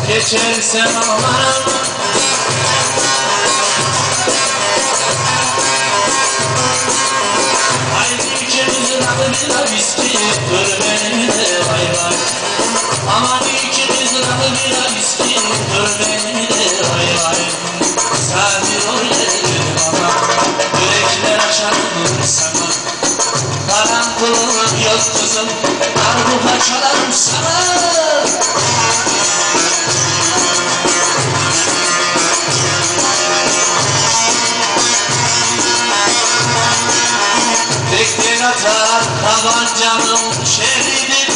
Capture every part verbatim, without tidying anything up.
geçersem aman. Haydi ikimizin adı bir viski, dur beni de vay vay. Aman ikimizin adı bir viski, dur beni de vay vay. Sadir ol dedim ama, yürekler açarım sana. Karanlığım yok kızım, darbuka çalarım sana. Tekrar atar tabancanım şeridir.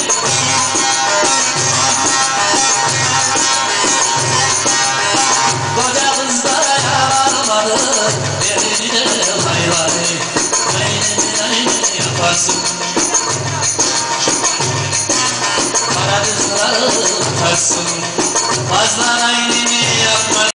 Koca kızlara yaranmadı, elini de vay vay. Aynı aynı yaparsın. Kara kızları tutarsın.